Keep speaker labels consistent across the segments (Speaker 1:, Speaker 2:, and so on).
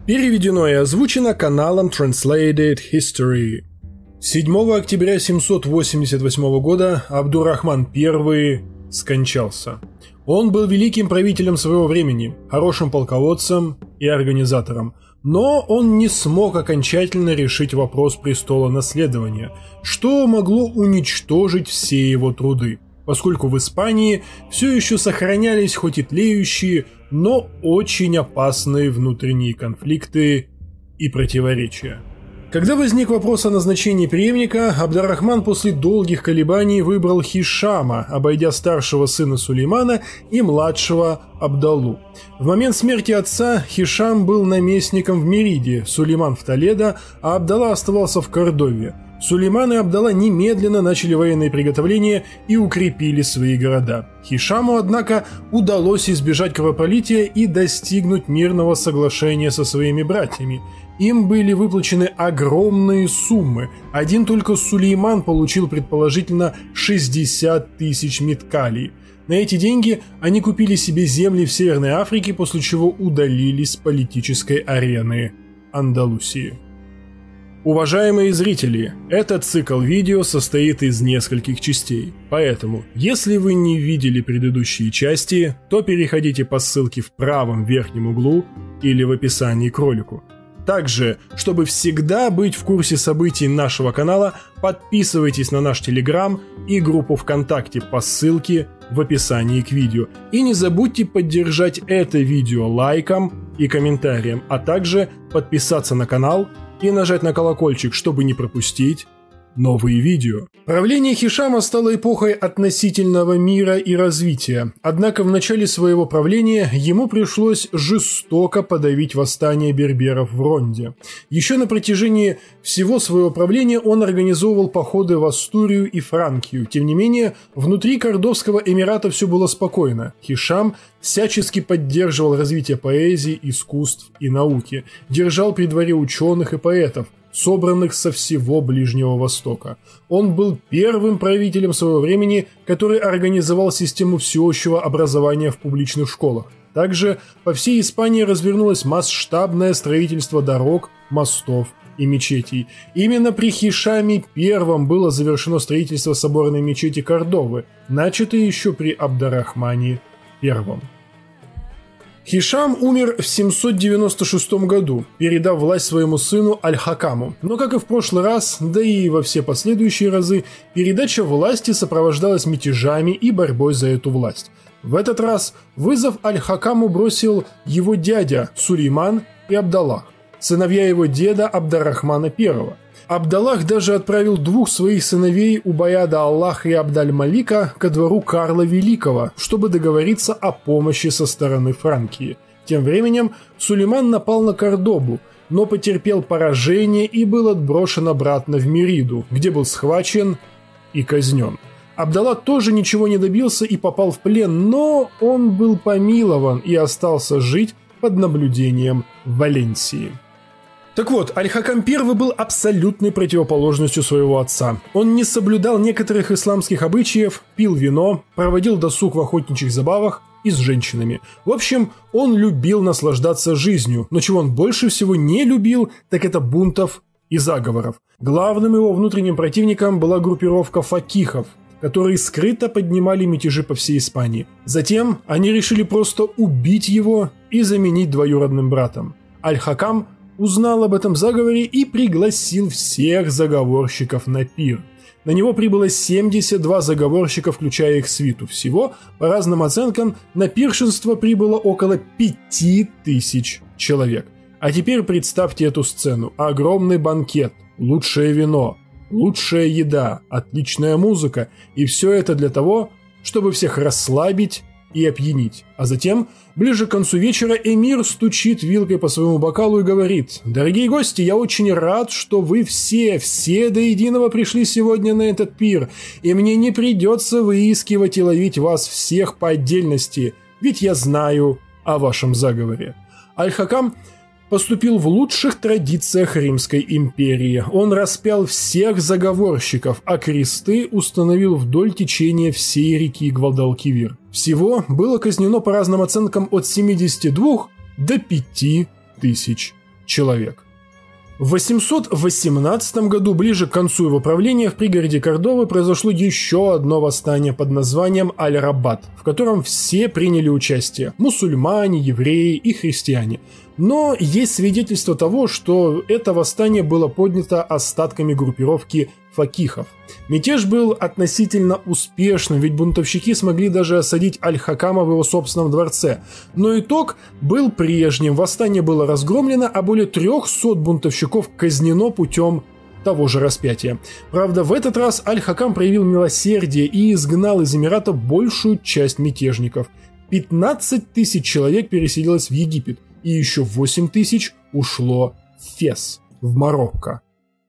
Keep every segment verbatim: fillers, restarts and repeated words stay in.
Speaker 1: Переведено и озвучено каналом Translated History. седьмого октября семьсот восемьдесят восьмого года Абдурахман I скончался. Он был великим правителем своего времени, хорошим полководцем и организатором, но он не смог окончательно решить вопрос престола наследования, что могло уничтожить все его труды, поскольку в Испании все еще сохранялись хоть и тлеющие, но очень опасные внутренние конфликты и противоречия. Когда возник вопрос о назначении преемника, Абд-ар-Рахман после долгих колебаний выбрал Хишама, обойдя старшего сына Сулеймана и младшего Абдаллу. В момент смерти отца Хишам был наместником в Мериде, Сулейман в Толедо, а Абдалла оставался в Кордове. Сулейман и Абдалла немедленно начали военные приготовления и укрепили свои города. Хишаму, однако, удалось избежать кровопролития и достигнуть мирного соглашения со своими братьями. Им были выплачены огромные суммы. Один только Сулейман получил предположительно шестьдесят тысяч меткалий. На эти деньги они купили себе земли в Северной Африке, после чего удалились с политической арены Андалусии. Уважаемые зрители, этот цикл видео состоит из нескольких частей, поэтому, если вы не видели предыдущие части, то переходите по ссылке в правом верхнем углу или в описании к ролику. Также, чтобы всегда быть в курсе событий нашего канала, подписывайтесь на наш Телеграм и группу ВКонтакте по ссылке в описании к видео. И не забудьте поддержать это видео лайком и комментарием, а также подписаться на канал и нажать на колокольчик, чтобы не пропустить новые видео. Правление Хишама стало эпохой относительного мира и развития, однако в начале своего правления ему пришлось жестоко подавить восстание берберов в Ронде. Еще на протяжении всего своего правления он организовывал походы в Астурию и Франкию. Тем не менее, внутри Кордовского эмирата все было спокойно. Хишам всячески поддерживал развитие поэзии, искусств и науки, держал при дворе ученых и поэтов, собранных со всего Ближнего Востока. Он был первым правителем своего времени, который организовал систему всеобщего образования в публичных школах. Также по всей Испании развернулось масштабное строительство дорог, мостов и мечетей. Именно при Хишаме I было завершено строительство соборной мечети Кордовы, начатое еще при Абд-ар-Рахмане I. Хишам умер в семьсот девяносто шестом году, передав власть своему сыну Аль-Хакаму. Но, как и в прошлый раз, да и во все последующие разы, передача власти сопровождалась мятежами и борьбой за эту власть. В этот раз вызов Аль-Хакаму бросил его дядя Сулейман и Абдаллах, сыновья его деда Абд-ар-Рахмана I. Абдаллах даже отправил двух своих сыновей Убайяда Аллаха и Абд-аль-Малика ко двору Карла Великого, чтобы договориться о помощи со стороны Франкии. Тем временем Сулейман напал на Кордобу, но потерпел поражение и был отброшен обратно в Мериду, где был схвачен и казнен. Абдалла тоже ничего не добился и попал в плен, но он был помилован и остался жить под наблюдением в Валенсии. Так вот, Аль-Хакам I был абсолютной противоположностью своего отца. Он не соблюдал некоторых исламских обычаев, пил вино, проводил досуг в охотничьих забавах и с женщинами. В общем, он любил наслаждаться жизнью, но чего он больше всего не любил, так это бунтов и заговоров. Главным его внутренним противником была группировка факихов, которые скрыто поднимали мятежи по всей Испании. Затем они решили просто убить его и заменить двоюродным братом. Аль-Хакам узнал об этом заговоре и пригласил всех заговорщиков на пир. На него прибыло семьдесят два заговорщика, включая их свиту. Всего, по разным оценкам, на пиршество прибыло около пяти тысяч человек. А теперь представьте эту сцену. Огромный банкет, лучшее вино, лучшая еда, отличная музыка. И все это для того, чтобы всех расслабить и опьянить. А затем, ближе к концу вечера, эмир стучит вилкой по своему бокалу и говорит: «Дорогие гости, я очень рад, что вы все, все до единого пришли сегодня на этот пир, и мне не придется выискивать и ловить вас всех по отдельности, ведь я знаю о вашем заговоре». Аль-Хакам поступил в лучших традициях Римской империи. Он распял всех заговорщиков, а кресты установил вдоль течения всей реки Гвадалкивир. Всего было казнено по разным оценкам от семидесяти двух до пяти тысяч человек. В восемьсот восемнадцатом году, ближе к концу его правления, в пригороде Кордовы произошло еще одно восстание под названием Аль-Рабат, в котором все приняли участие – мусульмане, евреи и христиане. Но есть свидетельство того, что это восстание было поднято остатками группировки факихов. Мятеж был относительно успешным, ведь бунтовщики смогли даже осадить Аль-Хакама в его собственном дворце. Но итог был прежним, восстание было разгромлено, а более трехсот бунтовщиков казнено путем того же распятия. Правда, в этот раз Аль-Хакам проявил милосердие и изгнал из Эмирата большую часть мятежников. пятнадцать тысяч человек переселилось в Египет, и еще восемь тысяч ушло в Фес, в Марокко.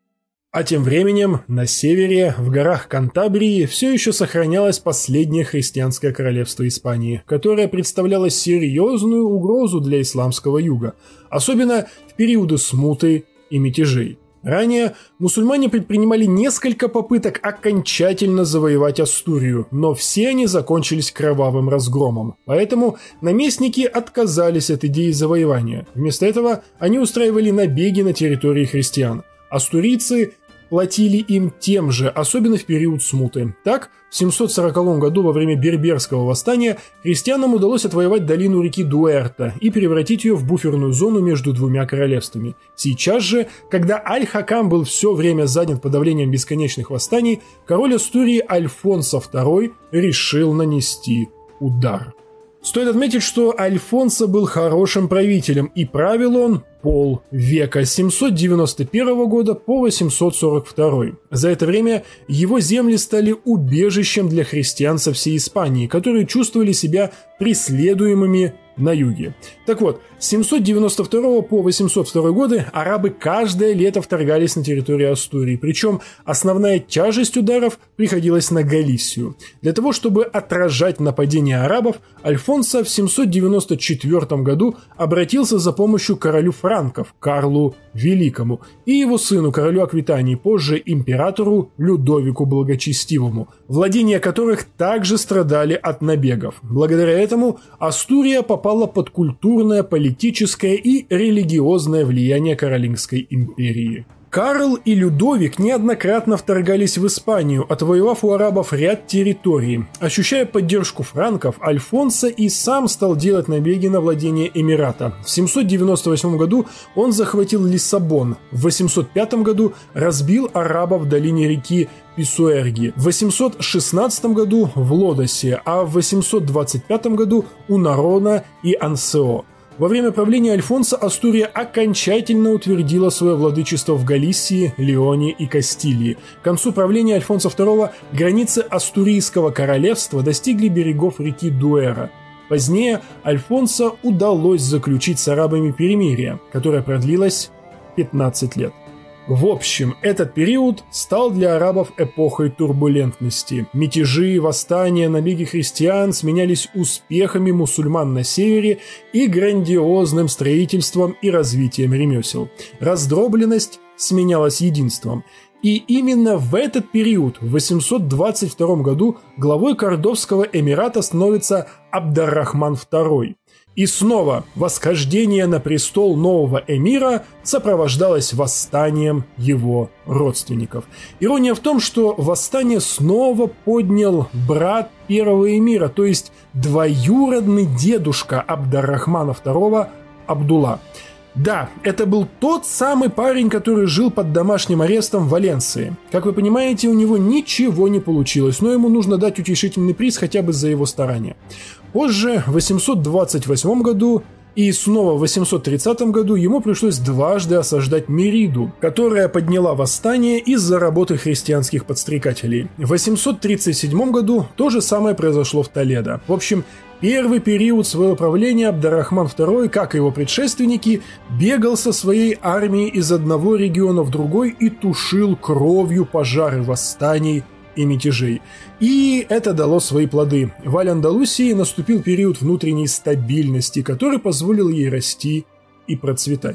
Speaker 1: А тем временем на севере, в горах Кантабрии, все еще сохранялось последнее христианское королевство Испании, которое представляло серьезную угрозу для исламского юга, особенно в периоды смуты и мятежей. Ранее мусульмане предпринимали несколько попыток окончательно завоевать Астурию, но все они закончились кровавым разгромом. Поэтому наместники отказались от идеи завоевания. Вместо этого они устраивали набеги на территории христиан. Астурийцы платили им тем же, особенно в период смуты. Так, в семьсот сороковом году во время Берберского восстания христианам удалось отвоевать долину реки Дуэрта и превратить ее в буферную зону между двумя королевствами. Сейчас же, когда Аль-Хакам был все время занят подавлением бесконечных восстаний, король Астурии Альфонсо второй решил нанести удар. Стоит отметить, что Альфонсо был хорошим правителем, и правил он полвека, с семьсот девяносто первого года по восемьсот сорок второй. За это время его земли стали убежищем для христиан со всей Испании, которые чувствовали себя преследуемыми на юге. Так вот, с семьсот девяносто второго по восемьсот второй годы арабы каждое лето вторгались на территорию Астурии, причем основная тяжесть ударов приходилась на Галисию. Для того, чтобы отражать нападения арабов, Альфонсо в семьсот девяносто четвёртом году обратился за помощью к королю франков Карлу Великому и его сыну, королю Аквитании, позже императору Людовику Благочестивому, владения которых также страдали от набегов. Благодаря этому Астурия попала под культурное, политическое и религиозное влияние Каролингской империи. Карл и Людовик неоднократно вторгались в Испанию, отвоевав у арабов ряд территорий. Ощущая поддержку франков, Альфонсо и сам стал делать набеги на владение Эмирата. В семьсот девяносто восьмом году он захватил Лиссабон, в восемьсот пятом году разбил арабов в долине реки Писуэрги, в восемьсот шестнадцатом году в Лодосе, а в восемьсот двадцать пятом году у Нарона и Ансео. Во время правления Альфонсо Астурия окончательно утвердила свое владычество в Галисии, Леоне и Кастилии. К концу правления Альфонсо второго границы Астурийского королевства достигли берегов реки Дуэра. Позднее Альфонсо удалось заключить с арабами перемирие, которое продлилось пятнадцать лет. В общем, этот период стал для арабов эпохой турбулентности. Мятежи, восстания, набеги христиан сменялись успехами мусульман на севере и грандиозным строительством и развитием ремесел. Раздробленность сменялась единством. И именно в этот период, в восемьсот двадцать втором году, главой Кордовского эмирата становится Абд-ар-Рахман второй. И снова восхождение на престол нового эмира сопровождалось восстанием его родственников. Ирония в том, что восстание снова поднял брат первого эмира, то есть двоюродный дедушка Абд-ар-Рахмана второго Абдулла. Да, это был тот самый парень, который жил под домашним арестом в Валенсии. Как вы понимаете, у него ничего не получилось, но ему нужно дать утешительный приз хотя бы за его старания. Позже, в восемьсот двадцать восьмом году и снова в восемьсот тридцатом году ему пришлось дважды осаждать Мериду, которая подняла восстание из-за работы христианских подстрекателей. В восемьсот тридцать седьмом году то же самое произошло в Толедо. В общем, первый период своего правления Абд-ар-Рахман второй, как и его предшественники, бегал со своей армией из одного региона в другой и тушил кровью пожары восстаний и мятежей. И это дало свои плоды. В Аль-Андалусии наступил период внутренней стабильности, который позволил ей расти и процветать.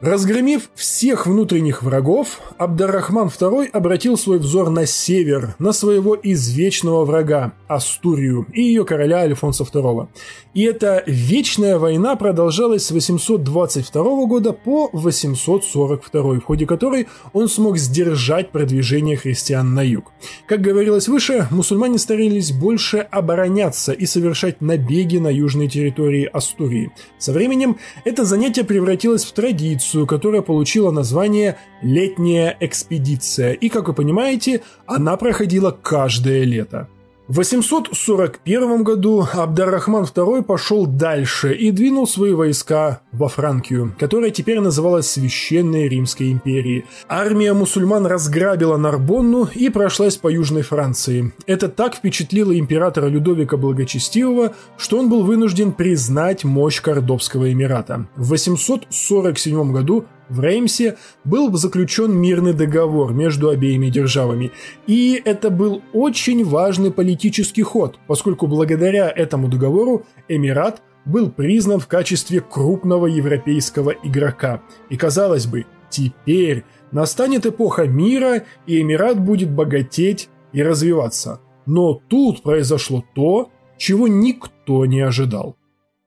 Speaker 1: Разгромив всех внутренних врагов, Абд-ар-Рахман второй обратил свой взор на север, на своего извечного врага Астурию и ее короля Альфонса второго. И эта вечная война продолжалась с восемьсот двадцать второго года по восемьсот сорок второй, в ходе которой он смог сдержать продвижение христиан на юг. Как говорилось выше, мусульмане старались больше обороняться и совершать набеги на южные территории Астурии. Со временем это занятие превратилось в традицию, которая получила название «Летняя экспедиция», и, как вы понимаете, она проходила каждое лето. В восемьсот сорок первом году Абд-ар-Рахман второй пошел дальше и двинул свои войска во Франкию, которая теперь называлась Священной Римской империей. Армия мусульман разграбила Нарбонну и прошлась по Южной Франции. Это так впечатлило императора Людовика Благочестивого, что он был вынужден признать мощь Кордовского эмирата. В восемьсот сорок седьмом году в Реймсе был заключен мирный договор между обеими державами, и это был очень важный политический ход, поскольку благодаря этому договору Эмират был признан в качестве крупного европейского игрока. И, казалось бы, теперь настанет эпоха мира, и Эмират будет богатеть и развиваться. Но тут произошло то, чего никто не ожидал.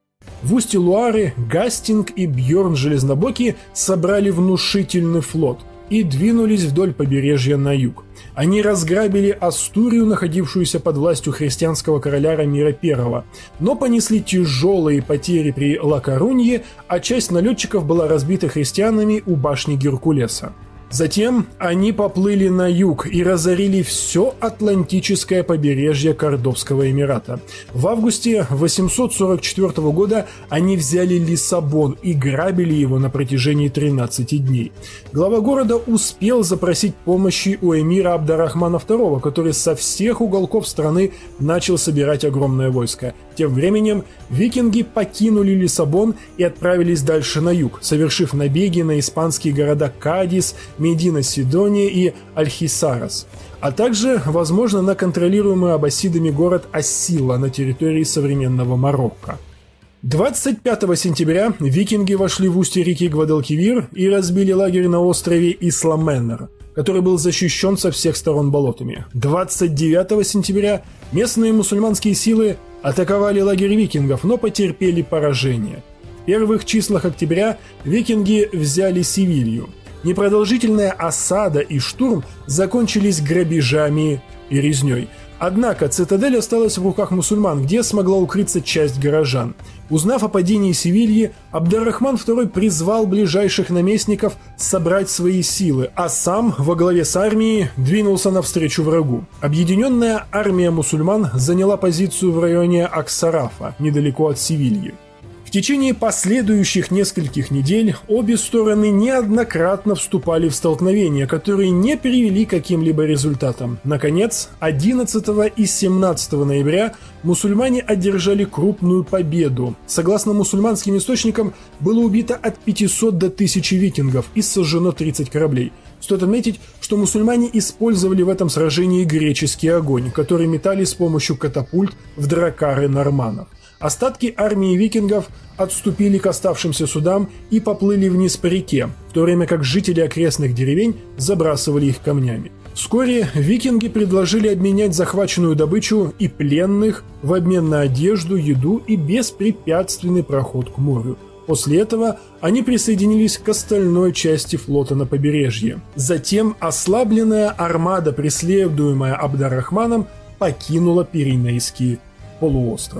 Speaker 1: В устье Луары Гастинг и Бьорн Железнобокий собрали внушительный флот и двинулись вдоль побережья на юг. Они разграбили Астурию, находившуюся под властью христианского короля Рамира первого, но понесли тяжелые потери при Ла-Корунье, а часть налетчиков была разбита христианами у башни Геркулеса. Затем они поплыли на юг и разорили все Атлантическое побережье Кордовского эмирата. В августе восемьсот сорок четвёртого года они взяли Лиссабон и грабили его на протяжении тринадцати дней. Глава города успел запросить помощи у эмира Абд-ар-Рахмана второго, который со всех уголков страны начал собирать огромное войско. Тем временем викинги покинули Лиссабон и отправились дальше на юг, совершив набеги на испанские города Кадис, Медина Сидония и Альхисарас, а также, возможно, на контролируемый аббасидами город Ассила на территории современного Марокко. двадцать пятого сентября викинги вошли в устье реки Гвадалкивир и разбили лагерь на острове Исламеннер, который был защищен со всех сторон болотами. двадцать девятого сентября местные мусульманские силы атаковали лагерь викингов, но потерпели поражение. В первых числах октября викинги взяли Севилью. Непродолжительная осада и штурм закончились грабежами и резней. Однако цитадель осталась в руках мусульман, где смогла укрыться часть горожан. Узнав о падении Севильи, Абд-ар-Рахман второй призвал ближайших наместников собрать свои силы, а сам во главе с армией двинулся навстречу врагу. Объединенная армия мусульман заняла позицию в районе Аксарафа, недалеко от Севильи. В течение последующих нескольких недель обе стороны неоднократно вступали в столкновения, которые не привели к каким-либо результатам. Наконец, одиннадцатого и семнадцатого ноября мусульмане одержали крупную победу. Согласно мусульманским источникам, было убито от пятисот до тысячи викингов и сожжено тридцать кораблей. Стоит отметить, что мусульмане использовали в этом сражении греческий огонь, который метали с помощью катапульт в дракары норманнов. Остатки армии викингов отступили к оставшимся судам и поплыли вниз по реке, в то время как жители окрестных деревень забрасывали их камнями. Вскоре викинги предложили обменять захваченную добычу и пленных в обмен на одежду, еду и беспрепятственный проход к морю. После этого они присоединились к остальной части флота на побережье. Затем ослабленная армада, преследуемая Абд-ар-Рахманом, покинула Пиренейский полуостров.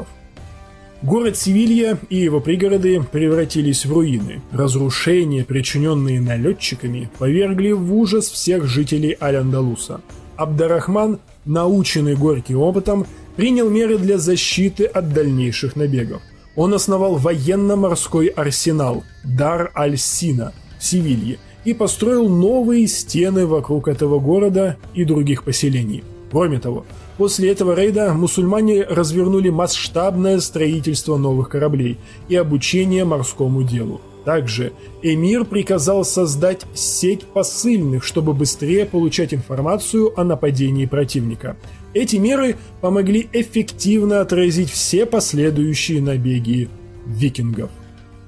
Speaker 1: Город Севилья и его пригороды превратились в руины. Разрушения, причиненные налетчиками, повергли в ужас всех жителей Аль-Андалуса. Абд-ар-Рахман, наученный горьким опытом, принял меры для защиты от дальнейших набегов. Он основал военно-морской арсенал Дар-аль-Сина в Севилье и построил новые стены вокруг этого города и других поселений. Кроме того, после этого рейда мусульмане развернули масштабное строительство новых кораблей и обучение морскому делу. Также эмир приказал создать сеть посыльных, чтобы быстрее получать информацию о нападении противника. Эти меры помогли эффективно отразить все последующие набеги викингов.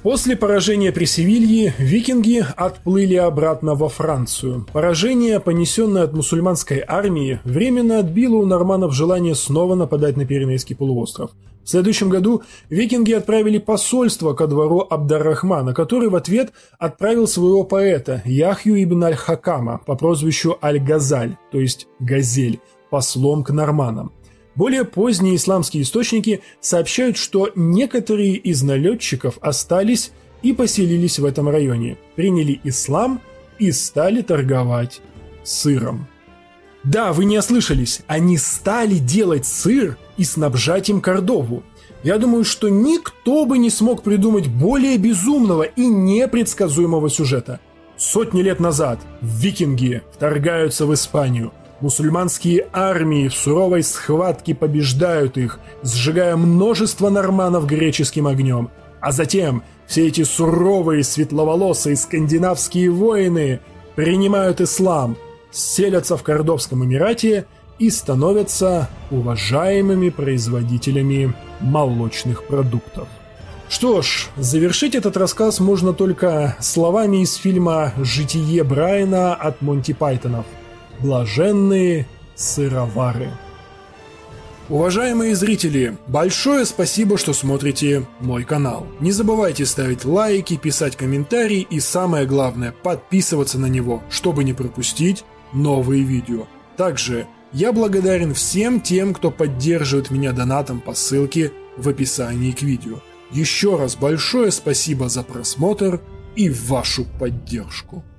Speaker 1: После поражения при Севилье викинги отплыли обратно во Францию. Поражение, понесенное от мусульманской армии, временно отбило у норманнов желание снова нападать на Пиренейский полуостров. В следующем году викинги отправили посольство ко двору Абд-ар-Рахмана, который в ответ отправил своего поэта Яхью ибн аль-Хакама по прозвищу Аль-Газаль, то есть Газель, послом к норманам. Более поздние исламские источники сообщают, что некоторые из налетчиков остались и поселились в этом районе, приняли ислам и стали торговать сыром. Да, вы не ослышались, они стали делать сыр и снабжать им Кордову. Я думаю, что никто бы не смог придумать более безумного и непредсказуемого сюжета. Сотни лет назад викинги вторгаются в Испанию. Мусульманские армии в суровой схватке побеждают их, сжигая множество норманов греческим огнем. А затем все эти суровые светловолосые скандинавские воины принимают ислам, селятся в Кордовском Эмирате и становятся уважаемыми производителями молочных продуктов. Что ж, завершить этот рассказ можно только словами из фильма «Житие Брайана» от Монти Пайтонов. Блаженные сыровары. Уважаемые зрители, большое спасибо, что смотрите мой канал. Не забывайте ставить лайки, писать комментарии и самое главное, подписываться на него, чтобы не пропустить новые видео. Также я благодарен всем тем, кто поддерживает меня донатом по ссылке в описании к видео. Еще раз большое спасибо за просмотр и вашу поддержку.